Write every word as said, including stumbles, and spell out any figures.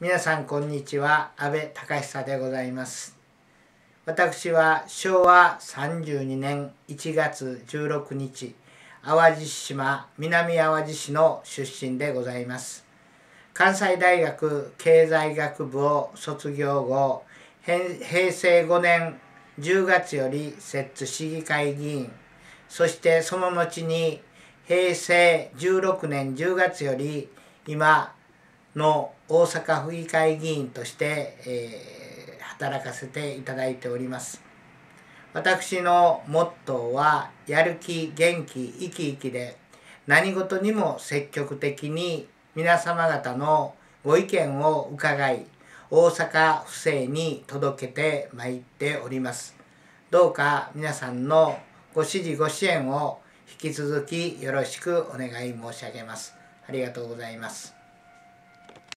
皆さんこんにちは、安倍隆久でございます。私はしょうわさんじゅうにねんいちがつじゅうろくにち、淡路島南淡路市の出身でございます。関西大学経済学部を卒業後、へいせいごねんじゅうがつより摂津市議会議員、そしてその後にへいせいじゅうろくねんじゅうがつより今の大阪府議会議員として、えー、働かせていただいております。私のモットーはやる気、元気、生き生きで何事にも積極的に皆様方のご意見を伺い、大阪府政に届けてまいっております。どうか皆さんのご支持ご支援を引き続きよろしくお願い申し上げます。ありがとうございます。